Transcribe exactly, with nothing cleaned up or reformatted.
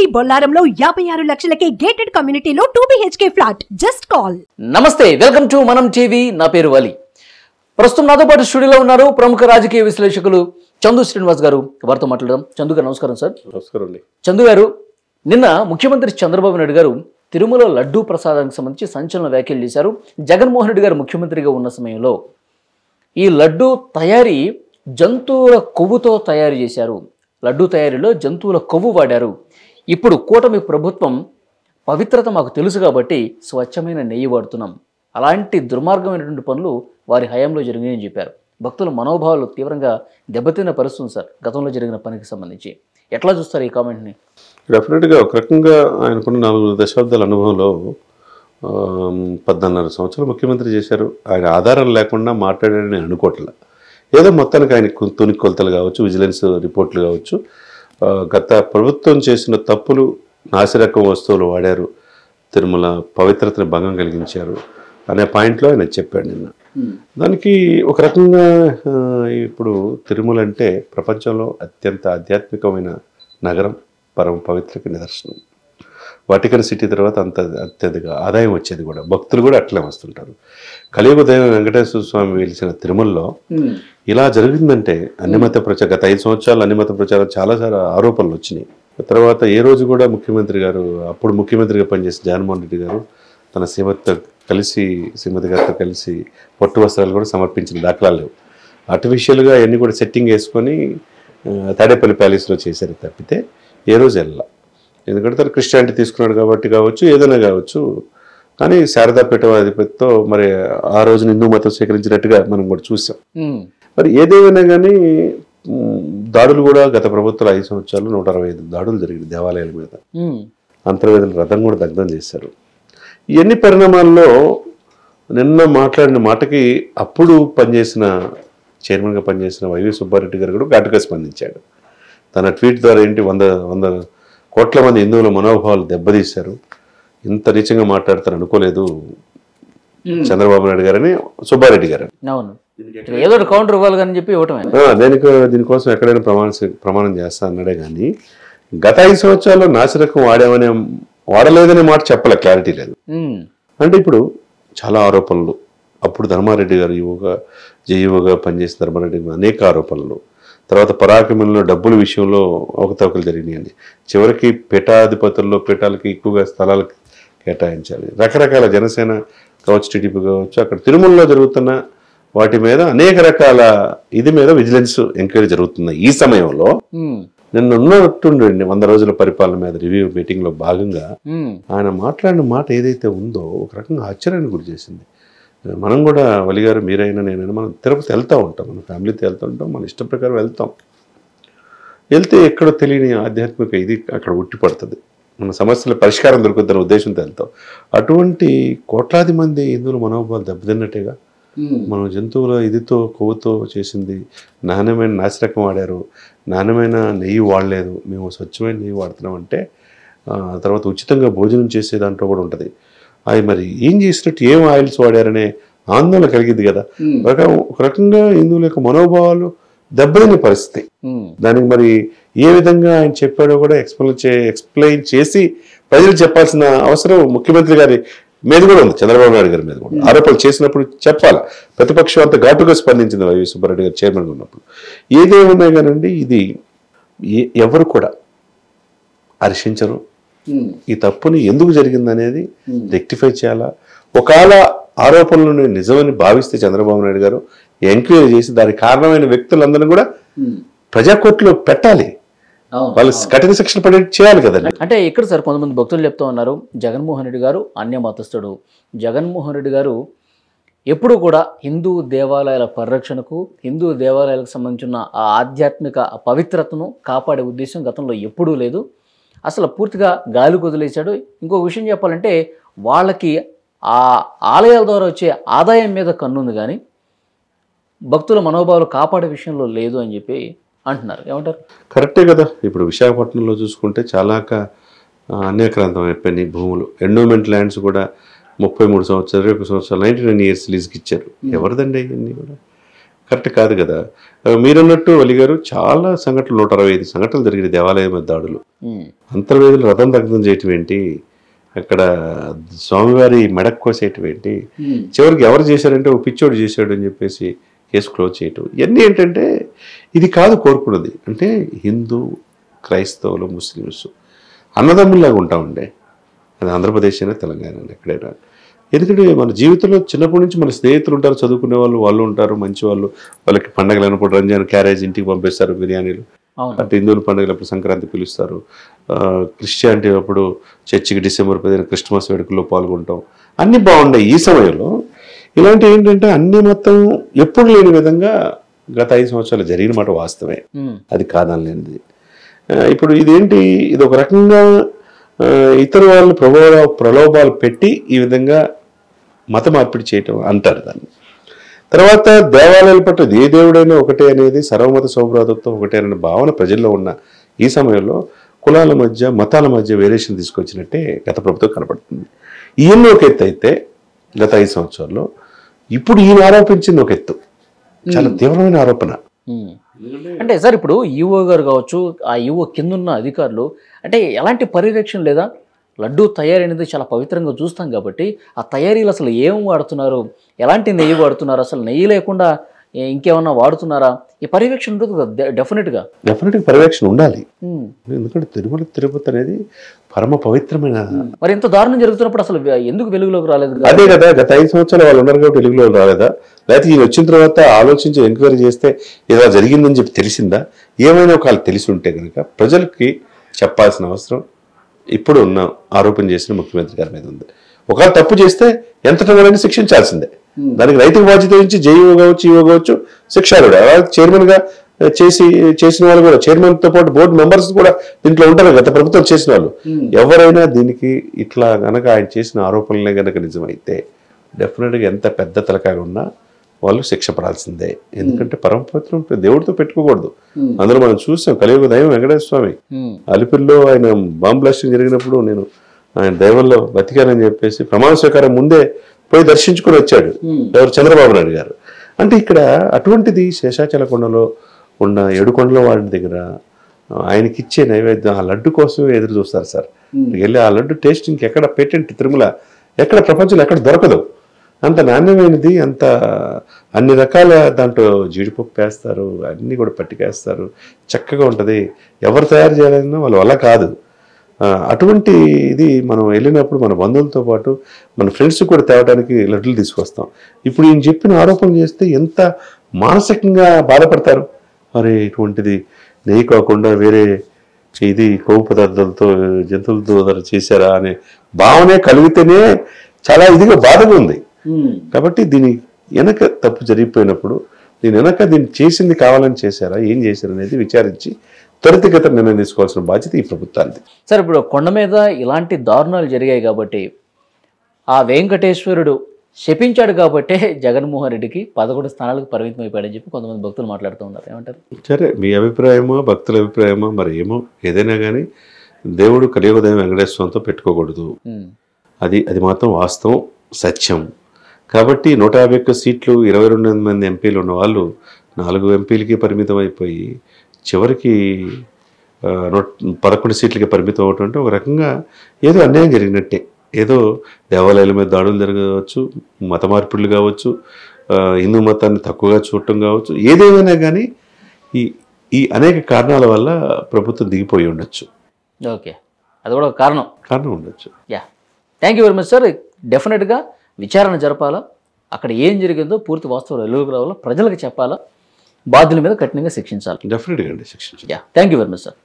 భీమవరం బొల్లారంలో యాభై ఆరు లక్షలకే గేటెడ్ కమ్యూనిటీలో two BHK flat. Just call. నమస్తే, వెల్కమ్ టు మనం టీవీ. నా పేరు వలి. ప్రస్తుతం నాతో పాటు స్టూడియోలో ఉన్నారు ప్రముఖ రాజకీయ విశ్లేషకులు చందు శ్రీనివాస్ గారు. వారితో మాట్లాడదాం. చందు గారు నమస్కారం. సార్ నమస్కారం అండి. చందు గారు, నిన్న ముఖ్యమంత్రి చంద్రబాబు నాయుడు గారు తిరుమల లడ్డూ ప్రసాదానికి సంబంధించి సంచలన వ్యాఖ్యలు చేశారు. జగన్మోహన్ రెడ్డి గారు ముఖ్యమంత్రిగా ఉన్న సమయంలో ఈ లడ్డూ తయారీ జంతువుల కొవ్వుతో తయారు చేశారు, లడ్డూ తయారీలో జంతువుల కొవ్వు వాడారు. ఇప్పుడు కూటమి ప్రభుత్వం పవిత్రత మాకు తెలుసు కాబట్టి స్వచ్ఛమైన నెయ్యి వాడుతున్నాం, అలాంటి దుర్మార్గమైనటువంటి పనులు వారి హయాంలో జరిగాయని చెప్పారు. భక్తుల మనోభావాలు తీవ్రంగా దెబ్బతిన్న పరిస్థితుంది సార్ గతంలో జరిగిన పనికి సంబంధించి. ఎట్లా చూస్తారు ఈ కామెంట్ని? డెఫినెట్గా ఒక రకంగా ఆయనకున్న నాలుగు దశాబ్దాల అనుభవంలో పద్నాలుగున్నర సంవత్సరాలు ముఖ్యమంత్రి చేశారు. ఆయన ఆధారం లేకుండా మాట్లాడాడని అనుకోవట్లే. ఏదో మొత్తానికి ఆయన తుని కొలతలు కావచ్చు, విజిలెన్స్ రిపోర్ట్లు కావచ్చు, గత ప్రభుత్వం చేసిన తప్పులు, నాసిరకం వస్తువులు వాడారు, తిరుమల పవిత్రతని భంగం కలిగించారు అనే పాయింట్లో ఆయన చెప్పాడు నిన్న. దానికి ఒక రకంగా ఇప్పుడు తిరుమల అంటే ప్రపంచంలో అత్యంత ఆధ్యాత్మికమైన నగరం, పరమ పవిత్రకి నిదర్శనం. వాటికన్ సిటీ తర్వాత అంత అత్యధిక ఆదాయం వచ్చేది కూడా, భక్తులు కూడా అట్లే వస్తుంటారు. కలియుగ దైవం వెంకటేశ్వర స్వామి వెలిసిన తిరుమలలో ఇలా జరిగిందంటే అన్యమత ప్రచారం, గత ఐదు సంవత్సరాలు అన్యమత ప్రచారం చాలాసార్లు ఆరోపణలు వచ్చినాయి. తర్వాత ఏ రోజు కూడా ముఖ్యమంత్రి గారు, అప్పుడు ముఖ్యమంత్రిగా పనిచేసిన జగన్మోహన్ రెడ్డి గారు తన శ్రీమతితో కలిసి శ్రీమతి గారితో కలిసి పట్టు వస్త్రాలు కూడా సమర్పించిన దాఖలాలు లేవు. ఆర్టిఫిషియల్గా అవన్నీ కూడా సెట్టింగ్ వేసుకొని తాడేపల్లి ప్యాలెస్లో చేశారు తప్పితే ఏ రోజు వెళ్ళా. ఎందుకంటే తను క్రిస్టియానిటీ తీసుకున్నాడు కాబట్టి కావచ్చు, ఏదైనా కావచ్చు. కానీ శారదాపేట అధిపతితో మరి ఆ రోజున హిందూ మతం స్వీకరించినట్టుగా మనం కూడా చూసాం. మరి ఏదేమైనా కానీ దాడులు కూడా గత ప్రభుత్వాలు ఐదు సంవత్సరాలు నూట అరవై ఐదు దాడులు జరిగింది దేవాలయాల మీద. అంతర్వేదుల రథం కూడా దగ్ధం చేశారు. ఇవన్నీ పరిణామాల్లో నిన్న మాట్లాడిన మాటకి అప్పుడు పనిచేసిన చైర్మన్గా పనిచేసిన వైవి సుబ్బారెడ్డి గారు కూడా ఘాటుగా స్పందించాడు. తన ట్వీట్ ద్వారా ఏంటి వంద వంద కోట్ల మంది హిందువుల మనోభావాలు దెబ్బతీశారు, ఇంత నీచంగా మాట్లాడతారు అనుకోలేదు చంద్రబాబు నాయుడు గారని సుబ్బారెడ్డి గారు. ఏదో కౌంటర్ ఇవ్వాలని చెప్పి దేనికి దీనికోసం ఎక్కడైనా ప్రమాణ ప్రమాణం చేస్తా అన్నాడే కానీ గత ఐదు సంవత్సరాల్లో నాసిరకం వాడామనే వాడలేదనే మాట చెప్పలే, క్లారిటీ లేదు. అంటే ఇప్పుడు చాలా ఆరోపణలు, అప్పుడు ధర్మారెడ్డి గారు యువగా జేయువగా పనిచేసిన ధర్మారెడ్డి అనేక ఆరోపణలు, తర్వాత పరాక్రమంలో డబ్బుల విషయంలో అవకతవకలు జరిగినాయండి. చివరికి పీఠాధిపతుల్లో పీఠాలకి ఎక్కువగా స్థలాలు కేటాయించాలి. రకరకాల జనసేన కావచ్చు, టీడీపీ కావచ్చు, అక్కడ తిరుమలలో జరుగుతున్న వాటి మీద అనేక రకాల ఇది మీద విజిలెన్స్ ఎంక్వైరీ జరుగుతున్నాయి. ఈ సమయంలో నిన్న ఉన్నట్టుండండి వంద రోజుల పరిపాలన మీద రివ్యూ మీటింగ్ లో భాగంగా ఆయన మాట్లాడిన మాట ఏదైతే ఉందో ఒక రకంగా ఆశ్చర్యాన్ని గురి చేసింది. మనం కూడా వలిగారు, మీరైనా నేనైనా మనం తిరుపతి వెళ్తూ ఉంటాం, మన ఫ్యామిలీతో వెళ్తూ ఉంటాం, మన ఇష్ట ప్రకారం వెళ్తాం. వెళ్తే ఎక్కడో తెలియని ఆధ్యాత్మిక ఇది అక్కడ ఉట్టి పడుతుంది, మన సమస్యల పరిష్కారం దొరుకుతున్న ఉద్దేశంతో వెళ్తాం. అటువంటి కోట్లాది మంది హిందువుల మనోభావాలు దెబ్బతిన్నట్టుగా మనం జంతువుల ఇదితో కొవ్వుతో చేసింది, నాణ్యమైన నాసిరకం వాడారు, నాణ్యమైన నెయ్యి వాడలేదు, మేము స్వచ్ఛమైన నెయ్యి వాడుతున్నాం అంటే తర్వాత ఉచితంగా భోజనం చేసే దాంట్లో కూడా ఉంటుంది. అవి మరి ఏం చేసినట్టు ఏం ఆయిల్స్ వాడారనే ఆందోళన కలిగింది కదా. ఒక రకంగా హిందువుల యొక్క మనోభావాలు దెబ్బతినే పరిస్థితి. దానికి మరి ఏ విధంగా ఆయన చెప్పాడో కూడా ఎక్స్ప్లెయిన్ చే ఎక్స్ప్లెయిన్ చేసి ప్రజలకు చెప్పాల్సిన అవసరం ముఖ్యమంత్రి గారి మీద కూడా ఉంది, చంద్రబాబు నాయుడు గారి మీద కూడా. ఆరోపణలు చేసినప్పుడు చెప్పాలి. ప్రతిపక్షం అంత ఘాటుగా స్పందించింది వైవి సుబ్బారెడ్డి గారు చైర్మన్గా ఉన్నప్పుడు. ఏదేమన్నా కానండి, ఇది ఎవరు కూడా హర్షించరు. ఈ తప్పుని ఎందుకు జరిగిందనేది రెక్టిఫై చేయాలా. ఒకవేళ ఆరోపణలను నిజమని భావిస్తే చంద్రబాబు నాయుడు గారు ఎంక్వైరీ చేసి దానికి కారణమైన వ్యక్తులందరినీ కూడా ప్రజాకోర్టులో పెట్టాలి, వాళ్ళు కఠిన శిక్షణ పడేట్టు చేయాలి కదండి. అంటే ఇక్కడ సార్ కొంతమంది భక్తులు చెప్తూ ఉన్నారు, జగన్మోహన్ రెడ్డి గారు అన్య మతస్థుడు, జగన్మోహన్ రెడ్డి గారు ఎప్పుడు కూడా హిందూ దేవాలయాల పరిరక్షణకు, హిందూ దేవాలయాలకు సంబంధించిన ఆ ఆధ్యాత్మిక పవిత్రతను కాపాడే ఉద్దేశం గతంలో ఎప్పుడూ లేదు, అసలు పూర్తిగా గాలి వదిలేశాడు. ఇంకో విషయం చెప్పాలంటే వాళ్ళకి ఆ ఆలయాల ద్వారా వచ్చే ఆదాయం మీద కన్నుంది కానీ భక్తుల మనోభావాలు కాపాడే విషయంలో లేదు అని చెప్పి అంటున్నారు. ఏమంటారు? కరెక్టే కదా. ఇప్పుడు విశాఖపట్నంలో చూసుకుంటే చాలా అన్యాక్రాంతం అయిపోయినాయి భూములు. ఎండోమెంట్ ల్యాండ్స్ కూడా ముప్పై మూడు సంవత్సరాలు ఇరవై సంవత్సరాలు నైన్టీ నైన్ ఇయర్స్ లీజ్కి ఇచ్చారు. ఎవరిదండి ఇవన్నీ కూడా? కరెక్ట్ కాదు కదా. మీరన్నట్టు వలి గారు చాలా సంఘటనలు నూట అరవై ఐదు సంఘటనలు జరిగిన దేవాలయం మీద దాడులు, అంతర్వేదులు రథం దగ్ధం చేయటం ఏంటి, అక్కడ స్వామివారి మెడక్ కోసేయటం ఏంటి, చివరికి ఎవరు చేశారంటే ఓ పిచ్చోడు చేశాడు అని చెప్పేసి కేసు క్లోజ్ చేయటం, ఇవన్నీ ఏంటంటే ఇది కాదు కోరుకున్నది. అంటే హిందూ క్రైస్తవులు ముస్లిమ్స్ అన్నదమ్ముల్లాగా ఉంటా ఉండే, అది ఆంధ్రప్రదేశ్ అయినా తెలంగాణ అయినా ఎక్కడైనా. ఎందుకంటే మన జీవితంలో చిన్నప్పటి నుంచి మన స్నేహితులు ఉంటారు, చదువుకునే వాళ్ళు వాళ్ళు ఉంటారు, మంచి వాళ్ళు, వాళ్ళకి పండగలు అయినప్పుడు రంజాన్ క్యారేజ్ ఇంటికి పంపిస్తారు, బిర్యానీలు. అంటే హిందువుల పండుగలప్పుడు సంక్రాంతి పిలుస్తారు, క్రిస్టియానిటీ అప్పుడు చర్చికి డిసెంబర్ పదిహేను క్రిస్మస్ వేడుకల్లో పాల్గొంటాం, అన్నీ బాగున్నాయి. ఈ సమయంలో ఇలాంటి ఏంటంటే అన్ని మొత్తం ఎప్పుడు లేని విధంగా గత ఐదు సంవత్సరాలు జరిగిన మాట వాస్తవమే, అది కాదనలేనిది. ఇప్పుడు ఇదేంటి, ఇది ఒక రకంగా ఇతర వాళ్ళు ప్రభావ ప్రలోభాలు పెట్టి ఈ విధంగా మత మార్పిడి చేయటం అంటారు దాన్ని. తర్వాత దేవాలయాల పట్ల ఏ దేవుడైనా ఒకటే అనేది, సర్వమత సౌభ్రాతత్వం ఒకటే అనే భావన ప్రజల్లో ఉన్న ఈ సమయంలో కులాల మధ్య మతాల మధ్య వేరియేషన్ తీసుకొచ్చినట్టే గత ప్రభుత్వం కనపడుతుంది. ఈయన ఒక ఎత్తు అయితే గత ఐదు సంవత్సరాల్లో, ఇప్పుడు ఈయన ఆరోపించింది ఒక ఎత్తు, చాలా తీవ్రమైన ఆరోపణ. అంటే సార్ ఇప్పుడు ఈఓ గారు కావచ్చు, ఆ ఈఓ కింద ఉన్న అధికారులు అంటే ఎలాంటి పర్యవేక్షణ లేదా? లడ్డూ తయారీ అనేది చాలా పవిత్రంగా చూస్తాం కాబట్టి ఆ తయారీలు అసలు ఏం వాడుతున్నారు, ఎలాంటి నెయ్యి వాడుతున్నారు, అసలు నెయ్యి లేకుండా ఇంకేమన్నా వాడుతున్నారా, ఈ పర్యవేక్షణ ఉంటుంది కదా డెఫినెట్గా. డెఫినెట్గా పర్యవేక్షణ ఉండాలి, ఎందుకంటే తిరుమల తిరుపతి అనేది పరమ పవిత్రమైన. మరి ఎంత దారుణం జరుగుతున్నప్పుడు అసలు ఎందుకు వెలుగులోకి రాలేదు? అదే కదా, గత ఐదు సంవత్సరాలు వాళ్ళు ఉన్నారు కాబట్టి వెలుగులోకి రాలేదా? లేకపోతే ఈయన వచ్చిన తర్వాత ఆలోచించి ఎంక్వైరీ చేస్తే ఇలా జరిగిందని చెప్పి తెలిసిందా? ఏమైనా ఒకవేళ తెలిసి ఉంటే కనుక ప్రజలకి చెప్పాల్సిన అవసరం ఇప్పుడు ఉన్న ఆరోపణ చేసిన ముఖ్యమంత్రి గారి మీద ఉంది. ఒకవేళ తప్పు చేస్తే ఎంతటా వాళ్ళని శిక్షించాల్సిందే, దానికి నైతిక బాధ్యత నుంచి జేఈఓ కావచ్చు, ఈఓ కావచ్చు, శిక్షారుడు. అలాగే చైర్మన్ గా చేసి చేసిన వాళ్ళు కూడా, చైర్మన్ తో పాటు బోర్డు మెంబర్స్ కూడా దీంట్లో ఉంటారు, గత ప్రభుత్వం చేసిన వాళ్ళు. ఎవరైనా దీనికి ఇట్లా గనక ఆయన చేసిన ఆరోపణలే గనక నిజమైతే డెఫినెట్గా ఎంత పెద్ద తలకాయ ఉన్నా వాళ్ళు శిక్ష పడాల్సిందే. ఎందుకంటే పరమపవిత్రం దేవుడితో పెట్టుకోకూడదు. అందులో మనం చూసాం కలియుగ దైవం వెంకటేశ్వర స్వామి అలిపిరిలో ఆయన బాంబ్ బ్లాస్టింగ్ జరిగినప్పుడు నేను ఆయన దైవంలో బతికానని చెప్పేసి ప్రమాణ స్వీకారం ముందే పోయి దర్శించుకుని వచ్చాడు ఎవరు, చంద్రబాబు నాయుడు గారు. అంటే ఇక్కడ అటువంటిది శేషాచలకొండలో ఉన్న ఏడుకొండల వాడి దగ్గర ఆయనకి ఇచ్చే నైవేద్యం ఆ లడ్డు కోసం ఎదురు చూస్తారు సార్. వెళ్ళి ఆ లడ్డు టేస్ట్ ఇంకెక్కడ పేటెంట్ తిరుమల ఎక్కడ ప్రపంచంలో ఎక్కడ దొరకదు. అంత నాణ్యమైనది, అంత అన్ని రకాల దాంట్లో జీడిపప్పు వేస్తారు, అన్నీ కూడా పట్టికేస్తారు, చక్కగా ఉంటుంది. ఎవరు తయారు చేయాలన్నా వాళ్ళ వల్ల కాదు. అటువంటి ఇది మనం వెళ్ళినప్పుడు మన బంధువులతో పాటు మన ఫ్రెండ్స్ కూడా తేవడానికి లడ్డులు తీసుకొస్తాం. ఇప్పుడు ఈయన చెప్పిన ఆరోపణలు చేస్తే ఎంత మానసికంగా బాధపడతారు. మరి ఇటువంటిది నెయ్యి కాకుండా వేరే ఇది కొవ్వు పదార్థాలతో జంతువులతో చేశారా అనే భావనే కలిగితేనే చాలా ఇదిగా బాధగా ఉంది. కాబట్టి దీని వెనక తప్పు జరిగిపోయినప్పుడు దీని వెనక దీన్ని చేసింది కావాలని చేశారా, ఏం చేశారు అనేది విచారించి త్వరితగత నిర్ణయం తీసుకోవాల్సిన బాధ్యత ఈ ప్రభుత్వానికి. సార్ ఇప్పుడు కొండ మీద ఇలాంటి దారుణాలు జరిగాయి కాబట్టి ఆ వెంకటేశ్వరుడు శపించాడు కాబట్టే జగన్మోహన్ రెడ్డికి పదకొండు స్థానాలకు పరిమితం అయిపోయాడని చెప్పి కొంతమంది భక్తులు మాట్లాడుతూ ఉన్నారు. ఏమంటారు? సరే, మీ అభిప్రాయమో భక్తుల అభిప్రాయమో మరి ఏమో, ఏదైనా కానీ దేవుడు కలియుగ దైవం వెంకటేశ్వరంతో పెట్టుకోకూడదు, అది అది మాత్రం వాస్తవం, సత్యం. కాబట్టి నూట యాభై ఒక్క సీట్లు ఇరవై రెండు మంది ఎంపీలు ఉన్న వాళ్ళు నాలుగు ఎంపీలకి పరిమితం అయిపోయి చివరికి పదకొండు సీట్లకి పరిమితం అవటం అంటే ఒక రకంగా ఏదో అన్యాయం జరిగినట్టే. ఏదో దేవాలయాల మీద దాడులు జరగవచ్చు, మత మార్పిడులు కావచ్చు, హిందూ మతాన్ని తక్కువగా చూడటం కావచ్చు, ఏదేమైనా కానీ ఈ ఈ అనేక కారణాల వల్ల ప్రభుత్వం దిగిపోయి ఉండొచ్చు. ఓకే, అది కూడా ఒక కారణం కారణం ఉండొచ్చు. Yeah, thank you very much sir. డెఫినెట్గా విచారణ జరపాలా, అక్కడ ఏం జరిగిందో పూర్తి వాస్తవాలు వెలుగుకు రావాలా, ప్రజలకు చెప్పాలా, బాధ్యుల మీద కఠినంగా శిక్షించాలి. డెఫినెట్గా అండి శిక్షించాలి. Yeah, thank you very much sir.